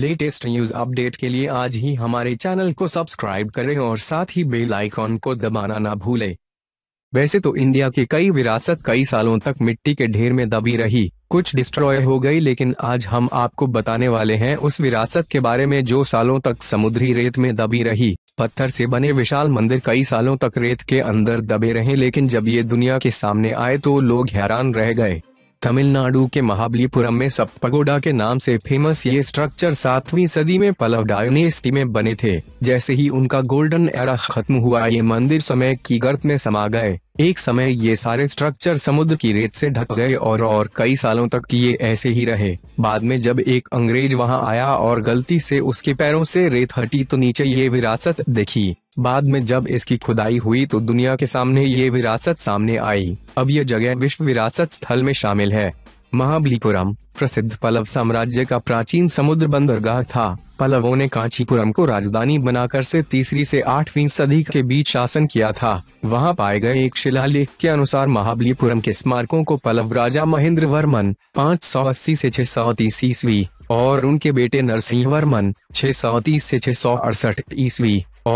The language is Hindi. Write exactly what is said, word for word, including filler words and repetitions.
लेटेस्ट न्यूज अपडेट के लिए आज ही हमारे चैनल को सब्सक्राइब करें और साथ ही बेल आइकॉन को दबाना ना भूलें। वैसे तो इंडिया की कई विरासत कई सालों तक मिट्टी के ढेर में दबी रही, कुछ डिस्ट्रॉय हो गई, लेकिन आज हम आपको बताने वाले हैं उस विरासत के बारे में जो सालों तक समुद्री रेत में दबी रही। पत्थर से बने विशाल मंदिर कई सालों तक रेत के अंदर दबे रहे, लेकिन जब ये दुनिया के सामने आए तो लोग हैरान रह गए। तमिलनाडु के महाबलीपुरम में सफ्त पगोडा के नाम से फेमस ये स्ट्रक्चर सातवीं सदी में पल्लव डायनेस्टी में बने थे। जैसे ही उनका गोल्डन एरा खत्म हुआ, ये मंदिर समय की गर्त में समा गए। एक समय ये सारे स्ट्रक्चर समुद्र की रेत से ढक गए और और कई सालों तक ये ऐसे ही रहे। बाद में जब एक अंग्रेज वहां आया और गलती से उसके पैरों से रेत हटी तो नीचे ये विरासत देखी। बाद में जब इसकी खुदाई हुई तो दुनिया के सामने ये विरासत सामने आई। अब ये जगह विश्व विरासत स्थल में शामिल है। महाबलीपुरम प्रसिद्ध पल्लव साम्राज्य का प्राचीन समुद्र बंदरगाह था। पल्लवों ने कांचीपुरम को राजधानी बनाकर से तीसरी से आठवीं सदी के बीच शासन किया था। वहां पाए गए एक शिलालेख के अनुसार महाबलीपुरम के स्मारकों को पल्लव राजा महेंद्र वर्मन पाँच सौ अस्सी से छह सौ तीस ईस्वी और उनके बेटे नरसिंह वर्मन छह सौ तीस से छह सौ अड़सठ ईस्वी